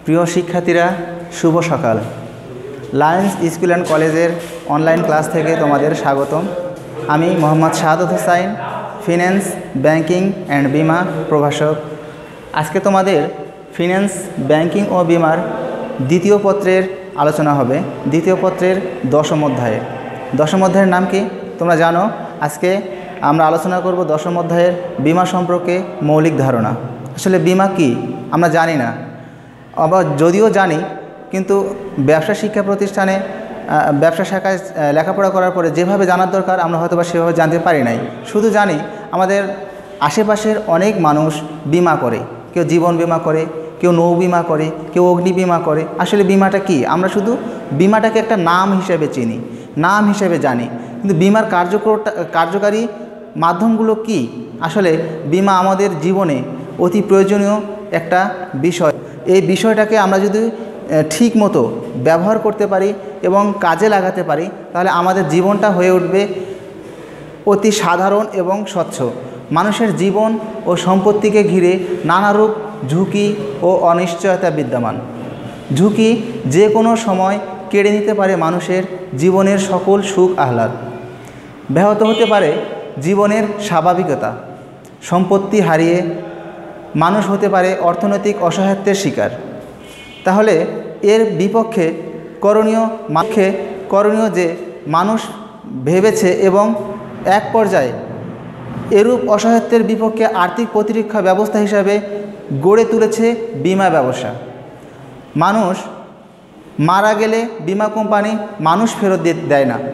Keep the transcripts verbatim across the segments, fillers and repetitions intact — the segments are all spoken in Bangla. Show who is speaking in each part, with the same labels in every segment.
Speaker 1: প্রিয় শিক্ষার্থীরা, শুভ সকাল। লায়ন্স স্কুল অ্যান্ড কলেজের অনলাইন ক্লাস থেকে তোমাদের স্বাগতম। আমি Mohammad Shahadat Hossain, finance, banking and বিমা প্রভাষক। আজকে তোমাদের ফিন্যান্স, ব্যাংকিং ও বিমার দ্বিতীয় পত্রের আলোচনা হবে। দ্বিতীয় পত্রের দশম অধ্যায়ের দশম অধ্যায়ের নাম কি তোমরা জানো? আজকে আমরা আলোচনা করব দশম অধ্যায়ের বিমা সম্পর্কে মৌলিক ধারণা। আসলে বিমা কি আমরা জানি না, আবার যদিও জানি কিন্তু ব্যবসা শিক্ষা প্রতিষ্ঠানে ব্যবসা শাখায় লেখাপড়া করার পরে যেভাবে জানার দরকার আমরা হয়তো বা সেভাবে জানতে পারি নাই। শুধু জানি আমাদের আশেপাশের অনেক মানুষ বিমা করে, কেউ জীবন বিমা করে, কেউ নৌ বিমা করে, কেউ অগ্নি বিমা করে। আসলে বিমাটা কি আমরা শুধু বিমাটাকে একটা নাম হিসেবে চিনি, নাম হিসেবে জানি, কিন্তু বিমার কার্যকর কার্যকারী মাধ্যমগুলো কি? আসলে বিমা আমাদের জীবনে অতি প্রয়োজনীয় একটা বিষয়। এই বিষয়টাকে আমরা যদি ঠিক মতো ব্যবহার করতে পারি এবং কাজে লাগাতে পারি তাহলে আমাদের জীবনটা হয়ে উঠবে অতি সাধারণ এবং স্বচ্ছ। মানুষের জীবন ও সম্পত্তিকে ঘিরে নানারূপ ঝুঁকি ও অনিশ্চয়তা বিদ্যমান। ঝুঁকি যে কোনো সময় কেড়ে নিতে পারে মানুষের জীবনের সকল সুখ আহ্লাদ, ব্যাহত হতে পারে জীবনের স্বাভাবিকতা, সম্পত্তি হারিয়ে মানুষ হতে পারে অর্থনৈতিক অসহায়ত্বের শিকার। তাহলে এর বিপক্ষে করণীয় মাক্ষে করণীয় যে মানুষ ভেবেছে এবং এক পর্যায়ে এরূপ অসহায়ত্বের বিপক্ষে আর্থিক প্রতিরক্ষা ব্যবস্থা হিসাবে গড়ে তুলেছে বিমা ব্যবসা। মানুষ মারা গেলে বিমা কোম্পানি মানুষ ফেরত দেয় না।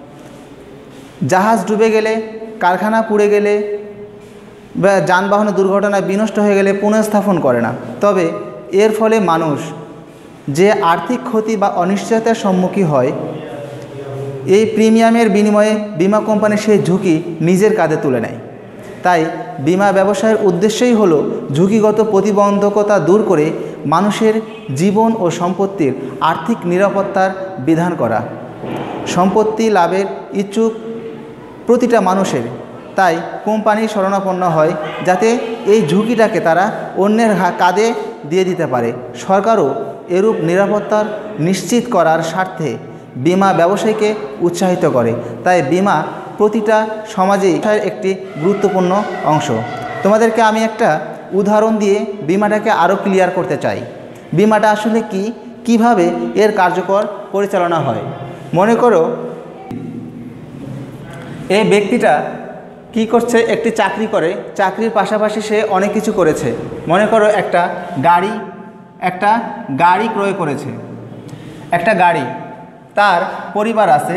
Speaker 1: জাহাজ ডুবে গেলে, কারখানা পুড়ে গেলে বা যানবাহন দুর্ঘটনায় বিনষ্ট হয়ে গেলে পুনঃস্থাপন করে না। তবে এর ফলে মানুষ যে আর্থিক ক্ষতি বা অনিশ্চয়তার সম্মুখীন হয়, এই প্রিমিয়ামের বিনিময়ে বিমা কোম্পানি সেই ঝুঁকি নিজের কাঁধে তুলে নেয়। তাই বিমা ব্যবসায়ের উদ্দেশ্যই হলো ঝুঁকিগত প্রতিবন্ধকতা দূর করে মানুষের জীবন ও সম্পত্তির আর্থিক নিরাপত্তার বিধান করা। সম্পত্তি লাভের ইচ্ছুক প্রতিটা মানুষের তাই কোম্পানি শরণাপন্ন হয় যাতে এই ঝুঁকিটাকে তারা অন্যের কাঁধে দিয়ে দিতে পারে। সরকারও এরূপ নিরাপত্তার নিশ্চিত করার স্বার্থে বিমা ব্যবসায়ীকে উৎসাহিত করে। তাই বিমা প্রতিটা সমাজেই একটি গুরুত্বপূর্ণ অংশ। তোমাদেরকে আমি একটা উদাহরণ দিয়ে বিমাটাকে আরও ক্লিয়ার করতে চাই। বিমাটা আসলে কি, কিভাবে এর কার্যকর পরিচালনা হয়। মনে করো এই ব্যক্তিটা কি করছে, একটি চাকরি করে, চাকরির পাশাপাশি সে অনেক কিছু করেছে। মনে করো একটা গাড়ি একটা গাড়ি ক্রয় করেছে, একটা গাড়ি। তার পরিবার আছে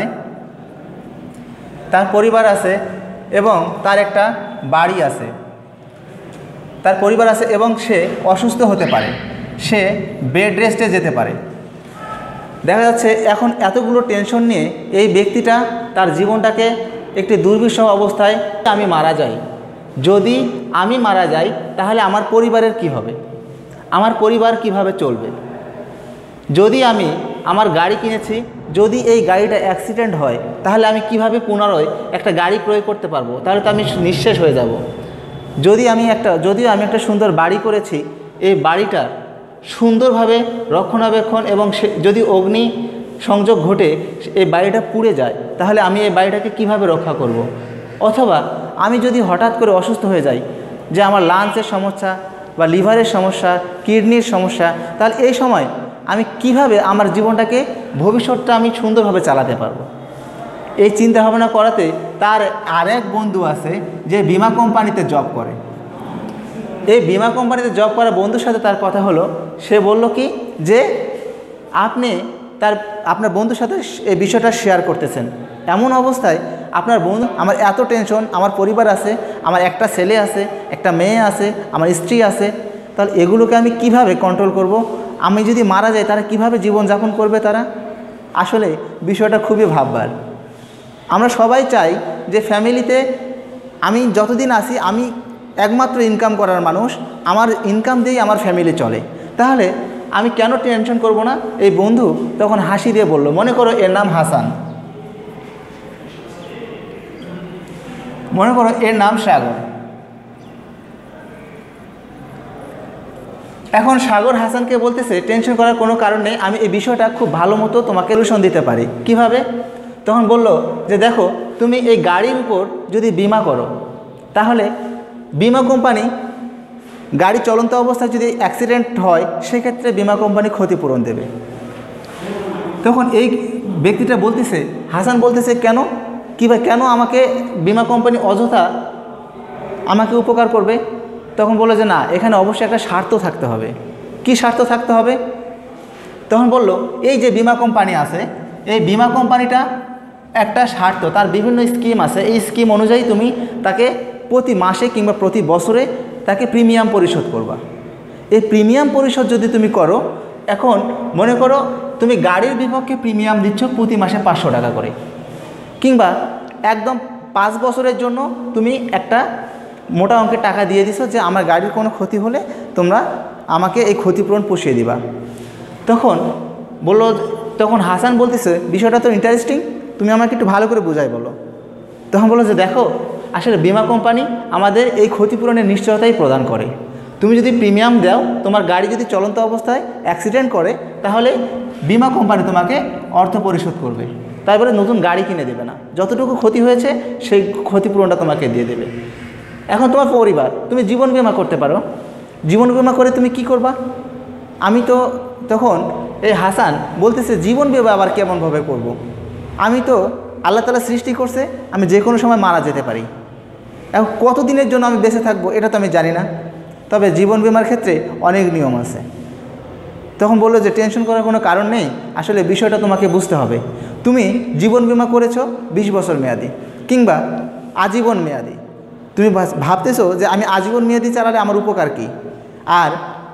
Speaker 1: তার পরিবার আছে এবং তার একটা বাড়ি আছে, তার পরিবার আছে এবং সে অসুস্থ হতে পারে, সে বেড রেস্টে যেতে পারে। দেখা যাচ্ছে এখন এতগুলো টেনশন নিয়ে এই ব্যক্তিটা তার জীবনটাকে একটি দুর্বিষহ অবস্থায়, আমি মারা যাই, যদি আমি মারা যাই তাহলে আমার পরিবারের কি হবে, আমার পরিবার কিভাবে চলবে? যদি আমি আমার গাড়ি কিনেছি, যদি এই গাড়িটা অ্যাক্সিডেন্ট হয় তাহলে আমি কিভাবে পুনরায় একটা গাড়ি ক্রয় করতে পারবো? তাহলে তো আমি নিঃশেষ হয়ে যাব। যদি আমি একটা যদিও আমি একটা সুন্দর বাড়ি করেছি, এই বাড়িটা সুন্দরভাবে রক্ষণাবেক্ষণ এবং সে যদি অগ্নি সংযোগ ঘটে এই বাড়িটা পুড়ে যায় তাহলে আমি এই বাড়িটাকে কিভাবে রক্ষা করব? অথবা আমি যদি হঠাৎ করে অসুস্থ হয়ে যাই, যে আমার লাংসের সমস্যা বা লিভারের সমস্যা, কিডনির সমস্যা, তাহলে এই সময় আমি কিভাবে আমার জীবনটাকে ভবিষ্যৎটা আমি সুন্দরভাবে চালাতে পারবো? এই চিন্তা ভাবনা করাতে তার আরেক বন্ধু আছে যে বিমা কোম্পানিতে জব করে। এই বিমা কোম্পানিতে জব করা বন্ধুর সাথে তার কথা হলো, সে বলল কি যে আপনি তার আপনার বন্ধুর সাথে এই বিষয়টা শেয়ার করতেছেন, এমন অবস্থায় আপনার বন্ধু, আমার এত টেনশন, আমার পরিবার আছে, আমার একটা ছেলে আছে, একটা মেয়ে আছে, আমার স্ত্রী আছে, তাহলে এগুলোকে আমি কিভাবে কন্ট্রোল করব? আমি যদি মারা যাই তারা কিভাবে জীবনযাপন করবে তারা? আসলে বিষয়টা খুবই ভাববার। আমরা সবাই চাই যে ফ্যামিলিতে আমি যতদিন আসি আমি একমাত্র ইনকাম করার মানুষ, আমার ইনকাম দিয়েই আমার ফ্যামিলি চলে, তাহলে আমি কেন টেনশন করব না? এই বন্ধু তখন হাসি দিয়ে বলল, মনে করো এর নাম হাসান, মনে করো এর নাম সাগর। এখন সাগর হাসানকে বলতেছে টেনশন করার কোনো কারণ নেই, আমি এই বিষয়টা খুব ভালো মতো তোমাকে সলিউশন দিতে পারি। কিভাবে? তখন বলল যে দেখো, তুমি এই গাড়ির উপর যদি বিমা করো তাহলে বিমা কোম্পানি গাড়ি চলন্ত অবস্থায় যদি অ্যাক্সিডেন্ট হয় সেক্ষেত্রে বিমা কোম্পানি ক্ষতিপূরণ দেবে। তখন এই ব্যক্তিটা বলতেছে, হাসান বলতেছে কেন কী ভাই, কেন আমাকে বিমা কোম্পানি অযথা আমাকে উপকার করবে? তখন বললো যে না, এখানে অবশ্যই একটা স্বার্থ থাকতে হবে। কি স্বার্থ থাকতে হবে? তখন বলল এই যে বিমা কোম্পানি আছে, এই বিমা কোম্পানিটা একটা স্বার্থ, তার বিভিন্ন স্কিম আছে, এই স্কিম অনুযায়ী তুমি তাকে প্রতি মাসে কিংবা প্রতি বছরে তাকে প্রিমিয়াম পরিশোধ করবা। এই প্রিমিয়াম পরিশোধ যদি তুমি করো, এখন মনে করো তুমি গাড়ির বিপক্ষে প্রিমিয়াম দিচ্ছ প্রতি মাসে পাঁচশো টাকা করে, কিংবা একদম পাঁচ বছরের জন্য তুমি একটা মোটা অঙ্কের টাকা দিয়ে দিছো যে আমার গাড়ির কোনো ক্ষতি হলে তোমরা আমাকে এই ক্ষতিপূরণ পুষিয়ে দিবা। তখন বললো, তখন হাসান বলতেছে বিষয়টা তো ইন্টারেস্টিং, তুমি আমাকে একটু ভালো করে বুঝাই বলো। তখন বললো যে দেখো, আসলে বিমা কোম্পানি আমাদের এই ক্ষতিপূরণের নিশ্চয়তাই প্রদান করে। তুমি যদি প্রিমিয়াম দাও, তোমার গাড়ি যদি চলন্ত অবস্থায় অ্যাক্সিডেন্ট করে তাহলে বিমা কোম্পানি তোমাকে অর্থ পরিশোধ করবে, তারপরে নতুন গাড়ি কিনে দেবে না, যতটুকু ক্ষতি হয়েছে সেই ক্ষতিপূরণটা তোমাকে দিয়ে দেবে। এখন তোমার পরিবার, তুমি জীবন বিমা করতে পারো, জীবন বিমা করে তুমি কি করবা? আমি তো তখন এই হাসান বলতেছে জীবন বিমা আবার কেমনভাবে করব? আমি তো আল্লাহ তাআলা সৃষ্টি করছে, আমি যে কোনো সময় মারা যেতে পারি, এখন কত দিনের জন্য আমি বেঁচে থাকবো এটা তো আমি জানি না, তবে জীবন বিমার ক্ষেত্রে অনেক নিয়ম আছে। তখন বললো যে টেনশন করার কোনো কারণ নেই, আসলে বিষয়টা তোমাকে বুঝতে হবে। তুমি জীবন বিমা করেছো বিশ বছর মেয়াদি কিংবা আজীবন মেয়াদি, তুমি ভাবতেছো যে আমি আজীবন মেয়াদি চালালে আমার উপকার কী, আর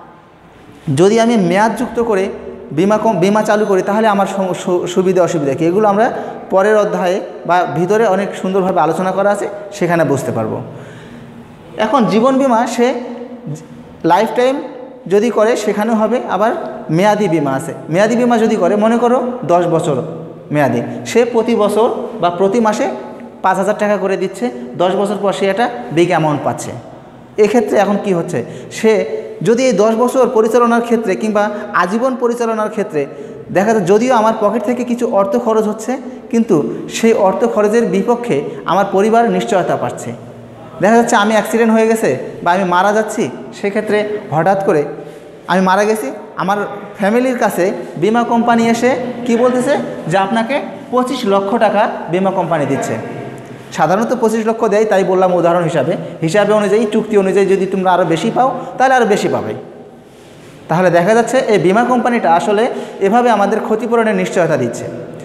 Speaker 1: যদি আমি মেয়াদযুক্ত করে বিমা কম বিমা চালু করি তাহলে আমার সুবিধা অসুবিধা কী, এগুলো আমরা পরের অধ্যায়ে বা ভিতরে অনেক সুন্দরভাবে আলোচনা করা আছে, সেখানে বুঝতে পারবো। এখন জীবন বিমা সে লাইফ টাইম যদি করে সেখানেও হবে, আবার মেয়াদি বিমা আছে। মেয়াদি বিমা যদি করে, মনে করো দশ বছর মেয়াদি, সে প্রতি বছর বা প্রতি মাসে পাঁচ হাজার টাকা করে দিচ্ছে, দশ বছর পর সে একটা বিগ অ্যামাউন্ট পাচ্ছে। এক্ষেত্রে এখন কি হচ্ছে, সে যদি এই দশ বছর পরিচালনার ক্ষেত্রে কিংবা আজীবন পরিচালনার ক্ষেত্রে দেখা যায় যদিও আমার পকেট থেকে কিছু অর্থ খরচ হচ্ছে, কিন্তু সেই অর্থ খরচের বিপক্ষে আমার পরিবার নিশ্চয়তা পাচ্ছে। দেখা যাচ্ছে আমি অ্যাক্সিডেন্ট হয়ে গেছে বা আমি মারা যাচ্ছি, সেক্ষেত্রে হঠাৎ করে আমি মারা গেছি, আমার ফ্যামিলির কাছে বিমা কোম্পানি এসে কি বলতেছে যে আপনাকে পঁচিশ লক্ষ টাকা বিমা কোম্পানি দিচ্ছে। সাধারণত পঁচিশ লক্ষ দেয়, তাই বললাম উদাহরণ হিসাবে হিসাবে অনুযায়ী চুক্তি অনুযায়ী যদি তোমরা আরও বেশি পাও তাহলে আরও বেশি পাবে। তাহলে দেখা যাচ্ছে এই বিমা কোম্পানিটা আসলে এভাবে আমাদের ক্ষতিপূরণের নিশ্চয়তা দিচ্ছে।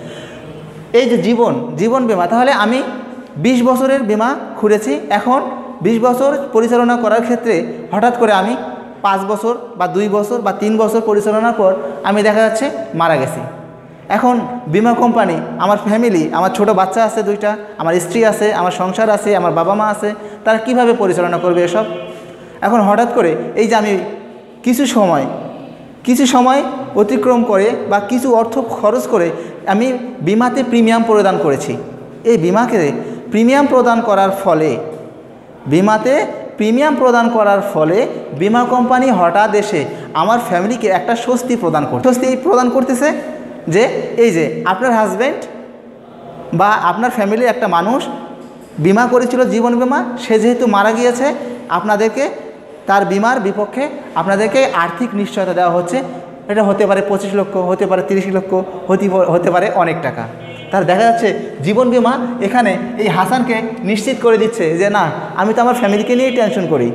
Speaker 1: এই যে জীবন জীবন বিমা, তাহলে আমি বিশ বছরের বিমা খুঁড়েছি, এখন বিশ বছর পরিচালনা করার ক্ষেত্রে হঠাৎ করে আমি পাঁচ বছর বা দুই বছর বা তিন বছর পরিচালনার পর আমি দেখা যাচ্ছে মারা গেছি। এখন বিমা কোম্পানি আমার ফ্যামিলি, আমার ছোট বাচ্চা আছে দুইটা, আমার স্ত্রী আছে, আমার সংসার আছে, আমার বাবা মা আছে, তারা কিভাবে পরিচালনা করবে এসব? এখন হঠাৎ করে এই যে আমি কিছু সময় কিছু সময় অতিক্রম করে বা কিছু অর্থ খরচ করে আমি বিমাতে প্রিমিয়াম প্রদান করেছি, এই বিমাকে প্রিমিয়াম প্রদান করার ফলে বিমাতে প্রিমিয়াম প্রদান করার ফলে বিমা কোম্পানি হঠাৎ এসে আমার ফ্যামিলিকে একটা স্বস্তি প্রদান করছে। স্বস্তি প্রদান করতেছে যে এই যে আপনার হাজব্যান্ড বা আপনার ফ্যামিলির একটা মানুষ বিমা করেছিল জীবন বিমা, সে যেহেতু মারা গিয়েছে, আপনাদেরকে তার বিমার বিপক্ষে আপনাদেরকে আর্থিক নিশ্চয়তা দেওয়া হচ্ছে। এটা হতে পারে পঁচিশ লক্ষ, হতে পারে তিরিশ লক্ষ, হতে হতে পারে অনেক টাকা। তার দেখা যাচ্ছে জীবন বিমা এখানে এই হাসানকে নিশ্চিত করে দিচ্ছে যে না, আমি তো আমার ফ্যামিলিকে নিয়েই টেনশন করি।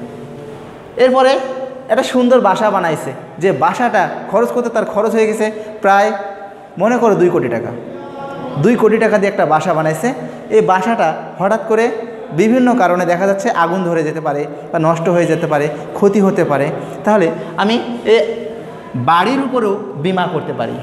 Speaker 1: এরপরে একটা সুন্দর বাসা বানাইছে, যে বাসাটা খরচ করতে তার খরচ হয়ে গেছে প্রায় মনে করো দুই কোটি টাকা। দুই কোটি টাকা দিয়ে একটা বাসা বানাইছে। এই বাসাটা হঠাৎ করে বিভিন্ন কারণে দেখা যাচ্ছে আগুন ধরে যেতে পারে বা নষ্ট হয়ে যেতে পারে, ক্ষতি হতে পারে, তাহলে আমি এ বাড়ির উপরেও বিমা করতে পারি।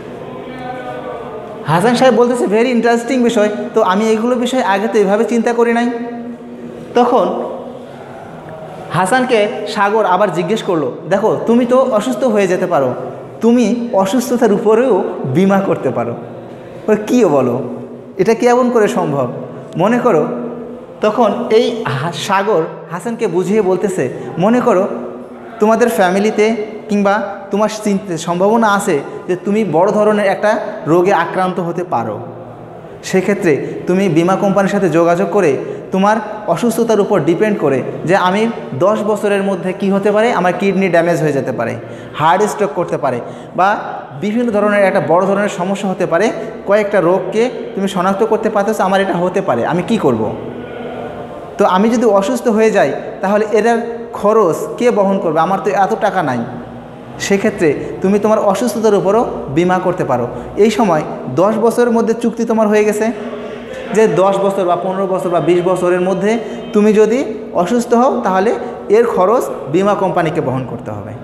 Speaker 1: হাসান সাহেব বলতেছে ভেরি ইন্টারেস্টিং বিষয়, তো আমি এইগুলো বিষয়ে আগে তো এভাবে চিন্তা করি নাই। তখন হাসানকে সাগর আবার জিজ্ঞেস করলো, দেখো তুমি তো অসুস্থ হয়ে যেতে পারো, তুমি অসুস্থতার উপরেও বিমা করতে পারো। কী বলো, এটা কেমন করে সম্ভব? মনে করো তখন এই সাগর হাসানকে বুঝিয়ে বলতেছে, মনে করো তোমাদের ফ্যামিলিতে কিংবা তোমার সম্ভাবনা আছে যে তুমি বড় ধরনের একটা রোগে আক্রান্ত হতে পারো। সেক্ষেত্রে তুমি বিমা কোম্পানির সাথে যোগাযোগ করে তোমার অসুস্থতার উপর ডিপেন্ড করে যে আমি দশ বছরের মধ্যে কি হতে পারে, আমার কিডনি ড্যামেজ হয়ে যেতে পারে, হার্ট স্ট্রোক করতে পারে, বা বিভিন্ন ধরনের একটা বড় ধরনের সমস্যা হতে পারে, কয়েকটা রোগকে তুমি শনাক্ত করতে পারতেছো আমার এটা হতে পারে, আমি কি করব। তো আমি যদি অসুস্থ হয়ে যাই তাহলে এটার খরচ কে বহন করবে, আমার তো এত টাকা নাই। সেক্ষেত্রে তুমি তোমার অসুস্থতার উপরও বিমা করতে পারো। এই সময় দশ বছরের মধ্যে চুক্তি তোমার হয়ে গেছে যে দশ বছর বা পনেরো বছর বা বিশ বছরের মধ্যে তুমি যদি অসুস্থ হও তাহলে এর খরচ বিমা কোম্পানিকে বহন করতে হবে।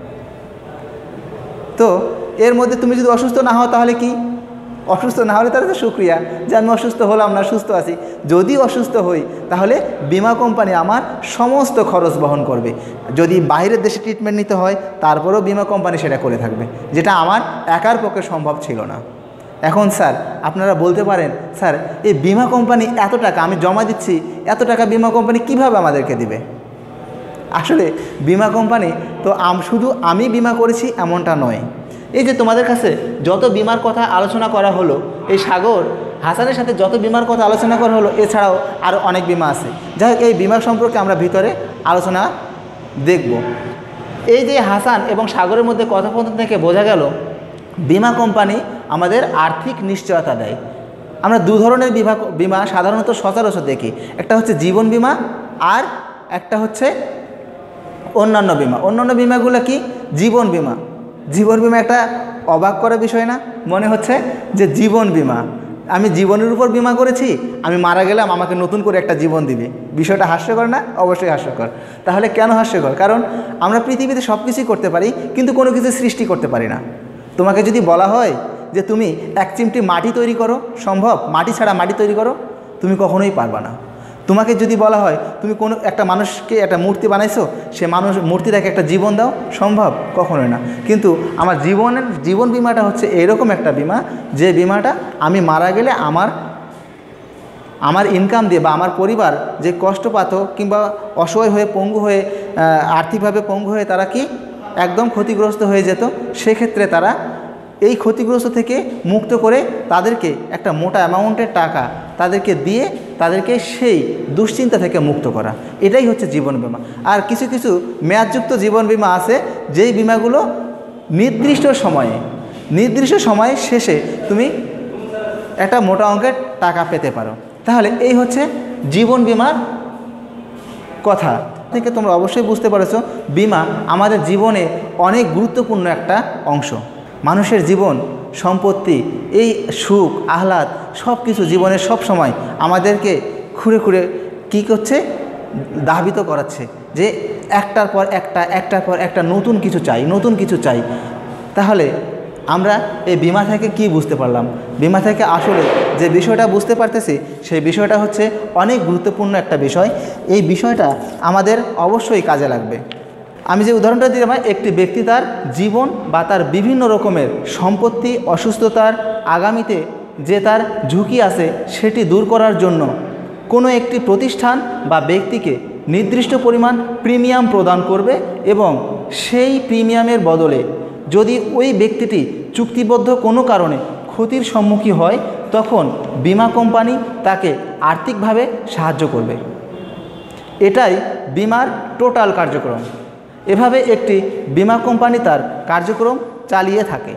Speaker 1: তো এর মধ্যে তুমি যদি অসুস্থ না হও তাহলে কি, অসুস্থ না হলে তাহলে তো শুক্রিয়া যে আমি অসুস্থ হলাম না, সুস্থ আছি। যদি অসুস্থ হই তাহলে বিমা কোম্পানি আমার সমস্ত খরচ বহন করবে। যদি বাইরের দেশে ট্রিটমেন্ট নিতে হয় তারপরেও বিমা কোম্পানি সেটা করে থাকবে, যেটা আমার একার পক্ষে সম্ভব ছিল না। এখন স্যার আপনারা বলতে পারেন, স্যার এই বিমা কোম্পানি এত টাকা আমি জমা দিচ্ছি, এত টাকা বিমা কোম্পানি কিভাবে আমাদেরকে দিবে? আসলে বিমা কোম্পানি তো শুধু আমি বিমা করেছি এমনটা নয়। এই যে তোমাদের কাছে যত বিমার কথা আলোচনা করা হলো, এই সাগর হাসানের সাথে যত বিমার কথা আলোচনা করা হলো, এছাড়াও আরও অনেক বিমা আছে। যাই হোক, এই বিমা সম্পর্কে আমরা ভিতরে আলোচনা দেখব। এই যে হাসান এবং সাগরের মধ্যে কথোপকথন থেকে বোঝা গেল বিমা কোম্পানি আমাদের আর্থিক নিশ্চয়তা দেয়। আমরা দু ধরনের বিমা বিমা সাধারণত সচরাচর দেখি, একটা হচ্ছে জীবন বিমা আর একটা হচ্ছে অন্যান্য বিমা। অন্যান্য বিমাগুলো কি? জীবন বিমা। জীবন বিমা একটা অবাক করার বিষয় না? মনে হচ্ছে যে জীবন বিমা, আমি জীবনের উপর বিমা করেছি, আমি মারা গেলাম আমাকে নতুন করে একটা জীবন দিবে। বিষয়টা হাস্যকর না? অবশ্যই হাস্যকর। তাহলে কেন হাস্যকর? কারণ আমরা পৃথিবীতে সব কিছুই করতে পারি কিন্তু কোনো কিছু সৃষ্টি করতে পারি না। তোমাকে যদি বলা হয় যে তুমি এক চিমটি মাটি তৈরি করো, সম্ভব? মাটি ছাড়া মাটি তৈরি করো, তুমি কখনোই পারবা না। তোমাকে যদি বলা হয় তুমি কোনো একটা মানুষকে একটা মূর্তি বানাইছো, সে মানুষ মূর্তিটাকে একটা জীবন দাও, সম্ভব? কখনোই না। কিন্তু আমার জীবনের জীবন বিমাটা হচ্ছে এরকম একটা বিমা যে বিমাটা আমি মারা গেলে আমার আমার ইনকাম দিয়ে বা আমার পরিবার যে কষ্ট পাত কিংবা অসহায় হয়ে পঙ্গু হয়ে আর্থিকভাবে পঙ্গু হয়ে তারা কি একদম ক্ষতিগ্রস্ত হয়ে যেত, সেক্ষেত্রে তারা এই ক্ষতিগ্রস্ত থেকে মুক্ত করে তাদেরকে একটা মোটা অ্যামাউন্টের টাকা তাদেরকে দিয়ে তাদেরকে সেই দুশ্চিন্তা থেকে মুক্ত করা, এটাই হচ্ছে জীবন বিমা। আর কিছু কিছু মেয়াদযুক্ত জীবন বিমা আছে যেই বিমাগুলো নির্দিষ্ট সময়ে নির্দিষ্ট সময়ে শেষে তুমি একটা মোটা অঙ্কের টাকা পেতে পারো। তাহলে এই হচ্ছে জীবন বিমার কথা থেকে তোমরা অবশ্যই বুঝতে পারছো বিমা আমাদের জীবনে অনেক গুরুত্বপূর্ণ একটা অংশ। মানুষের জীবন সম্পত্তি এই সুখ আহ্লাদ সব কিছু জীবনের সব সময় আমাদেরকে খুঁড়ে খুঁড়ে কী করছে, দাবিত করাচ্ছে যে একটার পর একটা একটার পর একটা নতুন কিছু চাই নতুন কিছু চাই। তাহলে আমরা এই বিমা থেকে কি বুঝতে পারলাম? বিমা থেকে আসলে যে বিষয়টা বুঝতে পারতেছি সেই বিষয়টা হচ্ছে অনেক গুরুত্বপূর্ণ একটা বিষয়। এই বিষয়টা আমাদের অবশ্যই কাজে লাগবে। আমি যে উদাহরণটা দিলাম, একটি ব্যক্তি তার জীবন বা তার বিভিন্ন রকমের সম্পত্তি অসুস্থতার আগামীতে যে তার ঝুঁকি আছে সেটি দূর করার জন্য কোনো একটি প্রতিষ্ঠান বা ব্যক্তিকে নির্দিষ্ট পরিমাণ প্রিমিয়াম প্রদান করবে এবং সেই প্রিমিয়ামের বদলে যদি ওই ব্যক্তিটি চুক্তিবদ্ধ কোনো কারণে ক্ষতির সম্মুখীন হয় তখন বিমা কোম্পানি তাকে আর্থিকভাবে সাহায্য করবে। এটাই বিমার টোটাল কার্যক্রম। এভাবে একটি বিমা কোম্পানি তার কার্যক্রম চালিয়ে থাকে।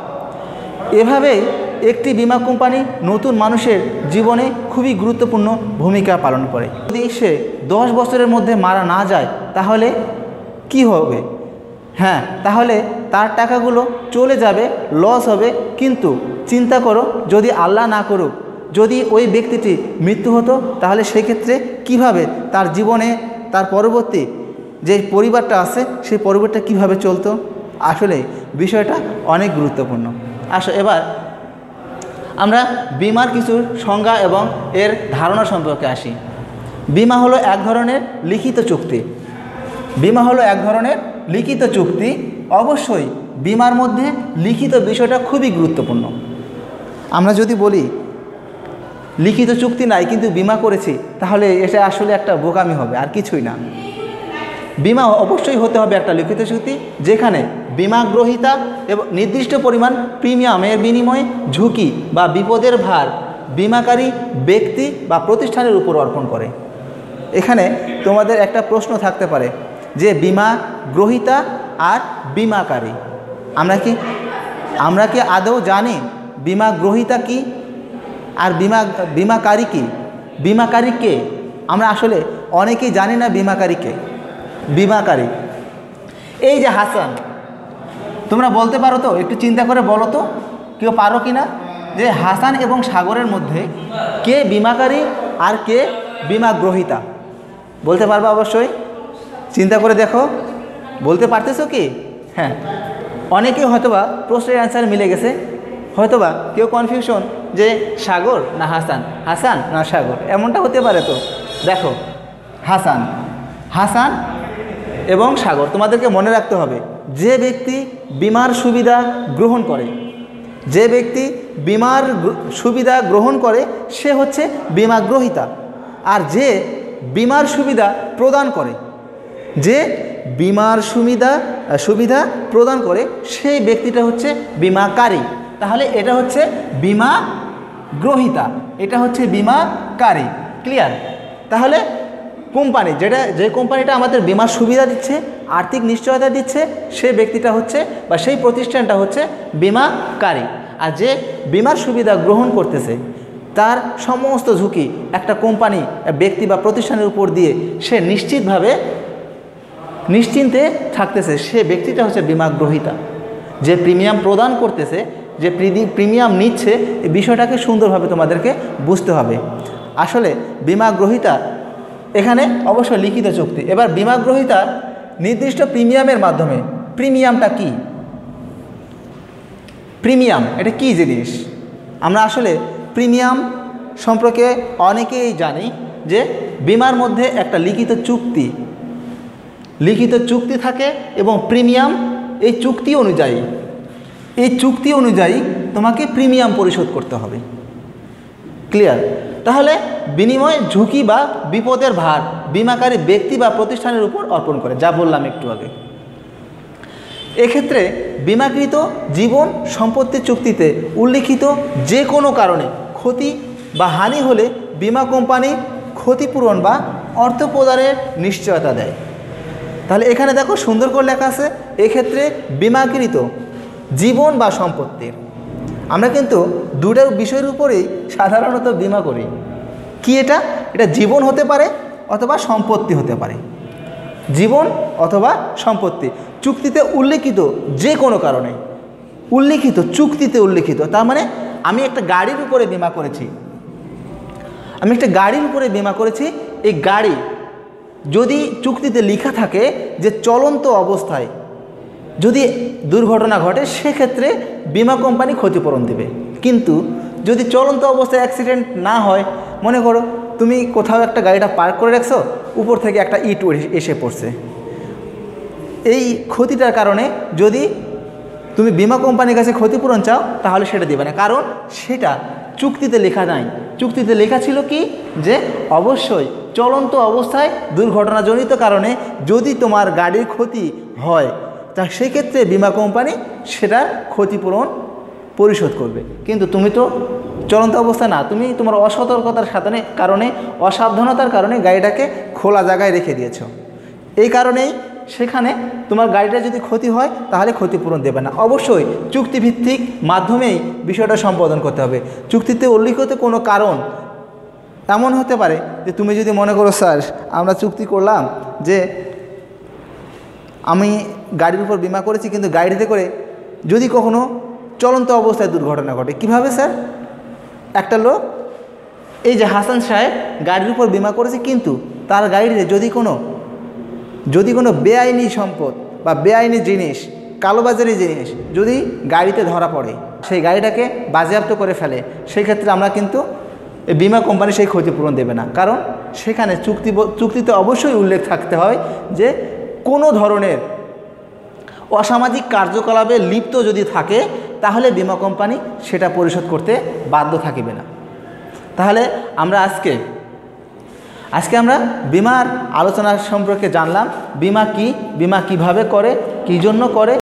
Speaker 1: এভাবে একটি বিমা কোম্পানি নতুন মানুষের জীবনে খুবই গুরুত্বপূর্ণ ভূমিকা পালন করে। যদি সে দশ বছরের মধ্যে মারা না যায় তাহলে কি হবে? হ্যাঁ, তাহলে তার টাকাগুলো চলে যাবে, লস হবে। কিন্তু চিন্তা করো, যদি আল্লাহ না করুক যদি ওই ব্যক্তিটি মৃত্যু হতো তাহলে সেক্ষেত্রে কিভাবে তার জীবনে তার পরবর্তী যে পরিবারটা আছে সেই পরিবারটা কিভাবে চলতো? আসলে বিষয়টা অনেক গুরুত্বপূর্ণ। আসো এবার আমরা বিমার কিছু সংজ্ঞা এবং এর ধারণা সম্পর্কে আসি। বিমা হলো এক ধরনের লিখিত চুক্তি। বিমা হলো এক ধরনের লিখিত চুক্তি। অবশ্যই বিমার মধ্যে লিখিত বিষয়টা খুবই গুরুত্বপূর্ণ। আমরা যদি বলি লিখিত চুক্তি নাই কিন্তু বিমা করেছি তাহলে এটা আসলে একটা বোকামি হবে, আর কিছুই না। বিমা অবশ্যই হতে হবে একটা লিখিত চুক্তি, যেখানে বিমা গ্রহীতা এবং নির্দিষ্ট পরিমাণ প্রিমিয়ামের বিনিময়ে ঝুঁকি বা বিপদের ভার বিমাকারী ব্যক্তি বা প্রতিষ্ঠানের উপর অর্পণ করে। এখানে তোমাদের একটা প্রশ্ন থাকতে পারে যে বিমা গ্রহীতা আর বিমাকারী, আমরা কি আমরা কি আদৌ জানি বিমা গ্রহীতা কি আর বিমা বিমাকারী কি? বিমাকারী কে? আমরা আসলে অনেকেই জানি না বিমাকারী কে। বিমাকারী এই যে হাসান, তোমরা বলতে পারো তো, একটু চিন্তা করে বলো তো, কেউ পারো কি না যে হাসান এবং সাগরের মধ্যে কে বিমাকারী আর কে বিমা গ্রহীতা? বলতে পারবে অবশ্যই, চিন্তা করে দেখো, বলতে পারতেছো কি? হ্যাঁ, অনেকেই হয়তোবা প্রশ্নের অ্যান্সার মিলে গেছে, হয়তোবা কেউ কনফিউশন যে সাগর না হাসান, হাসান না সাগর, এমনটা হতে পারে। তো দেখো, হাসান হাসান এবং সাগর, তোমাদেরকে মনে রাখতে হবে যে ব্যক্তি বিমার সুবিধা গ্রহণ করে, যে ব্যক্তি বিমার সুবিধা গ্রহণ করে সে হচ্ছে বিমা গ্রহীতা, আর যে বিমার সুবিধা প্রদান করে, যে বিমার সুবিধা সুবিধা প্রদান করে সেই ব্যক্তিটা হচ্ছে বিমাকারী। তাহলে এটা হচ্ছে বিমা গ্রহীতা, এটা হচ্ছে বিমাকারী। ক্লিয়ার? তাহলে কোম্পানি, যেটা যে কোম্পানিটা আমাদের বিমার সুবিধা দিচ্ছে, আর্থিক নিশ্চয়তা দিচ্ছে, সেই ব্যক্তিটা হচ্ছে বা সেই প্রতিষ্ঠানটা হচ্ছে বিমাকারী। আর যে বিমার সুবিধা গ্রহণ করতেছে তার সমস্ত ঝুঁকি একটা কোম্পানি, ব্যক্তি বা প্রতিষ্ঠানের উপর দিয়ে সে নিশ্চিতভাবে নিশ্চিন্তে থাকতেছে, সে ব্যক্তিটা হচ্ছে বিমা গ্রহীতা। যে প্রিমিয়াম প্রদান করতেছে, যে প্রিমিয়াম নিচ্ছে, এই বিষয়টাকে সুন্দরভাবে তোমাদেরকে বুঝতে হবে। আসলে বিমা গ্রহীতা এখানে অবশ্যই লিখিত চুক্তি। এবার বিমা গ্রহীতা নির্দিষ্ট প্রিমিয়ামের মাধ্যমে, প্রিমিয়ামটা কি? প্রিমিয়াম এটা কি জিনিস? আমরা আসলে প্রিমিয়াম সম্পর্কে অনেকেই জানি যে বিমার মধ্যে একটা লিখিত চুক্তি লিখিত চুক্তি থাকে এবং প্রিমিয়াম এই চুক্তি অনুযায়ী এই চুক্তি অনুযায়ী তোমাকে প্রিমিয়াম পরিশোধ করতে হবে। ক্লিয়ার? তাহলে বিনিময় ঝুঁকি বা বিপদের ভার বিমাকারী ব্যক্তি বা প্রতিষ্ঠানের উপর অর্পণ করে, যা বললাম একটু আগে। এক্ষেত্রে বিমাকৃত জীবন সম্পত্তি চুক্তিতে উল্লিখিত যে কোনো কারণে ক্ষতি বা হানি হলে বিমা কোম্পানি ক্ষতিপূরণ বা অর্থ প্রদানের নিশ্চয়তা দেয়। তাহলে এখানে দেখো সুন্দর করে লেখা আছে, এক্ষেত্রে বিমাকৃত জীবন বা সম্পত্তির, আমরা কিন্তু দুটো বিষয়ের উপরেই সাধারণত বিমা করি। কি এটা? এটা জীবন হতে পারে অথবা সম্পত্তি হতে পারে, জীবন অথবা সম্পত্তি। চুক্তিতে উল্লিখিত যে কোনো কারণে, উল্লিখিত চুক্তিতে উল্লিখিত, তার মানে আমি একটা গাড়ির উপরে বিমা করেছি, আমি একটা গাড়ির উপরে বিমা করেছি। এই গাড়ি যদি চুক্তিতে লেখা থাকে যে চলন্ত অবস্থায় যদি দুর্ঘটনা ঘটে, সেক্ষেত্রে বিমা কোম্পানি ক্ষতিপূরণ দেবে। কিন্তু যদি চলন্ত অবস্থায় অ্যাক্সিডেন্ট না হয়, মনে করো তুমি কোথাও একটা গাড়িটা পার্ক করে রাখছো, উপর থেকে একটা ইট এসে পড়ছে, এই ক্ষতিটার কারণে যদি তুমি বিমা কোম্পানির কাছে ক্ষতিপূরণ চাও তাহলে সেটা দেবে না, কারণ সেটা চুক্তিতে লেখা নাই। চুক্তিতে লেখা ছিল কি যে অবশ্যই চলন্ত অবস্থায় দুর্ঘটনাজনিত কারণে যদি তোমার গাড়ির ক্ষতি হয় তা সেক্ষেত্রে বিমা কোম্পানি সেটার ক্ষতিপূরণ পরিশোধ করবে। কিন্তু তুমি তো চলন্ত অবস্থা না, তুমি তোমার অসতর্কতার সাথে কারণে, অসাবধানতার কারণে গাড়িটাকে খোলা জায়গায় রেখে দিয়েছো। এই কারণেই সেখানে তোমার গাড়িটা যদি ক্ষতি হয় তাহলে ক্ষতিপূরণ দেবে না। অবশ্যই চুক্তিভিত্তিক মাধ্যমেই বিষয়টা সম্পাদন করতে হবে। চুক্তিতে উল্লিখিত কোনো কারণ এমন হতে পারে যে তুমি যদি মনে করো স্যার আমরা চুক্তি করলাম যে আমি গাড়ির উপর বিমা করেছি, কিন্তু গাড়িতে করে যদি কখনো চলন্ত অবস্থায় দুর্ঘটনা ঘটে, কিভাবে স্যার? একটা লোক, এই যে হাসান সাহেব গাড়ির উপর বিমা করেছে, কিন্তু তার গাড়িতে যদি কোনো যদি কোনো বেআইনি সম্পদ বা বেআইনি জিনিস, কালোবাজারি জিনিস যদি গাড়িতে ধরা পড়ে, সেই গাড়িটাকে বাজেয়াপ্ত করে ফেলে, সেই ক্ষেত্রে আমরা কিন্তু বিমা কোম্পানি সেই ক্ষতিপূরণ দেবে না। কারণ সেখানে চুক্তি চুক্তিতে অবশ্যই উল্লেখ থাকতে হয় যে কোনো ধরনের অসামাজিক কার্যকলাপে লিপ্ত যদি থাকে তাহলে বিমা কোম্পানি সেটা পরিশোধ করতে বাধ্য থাকিবে না। তাহলে আমরা আজকে আজকে আমরা বিমার আলোচনা সম্পর্কে জানলাম। বিমা কি, বিমা কিভাবে করে, কী জন্য করে,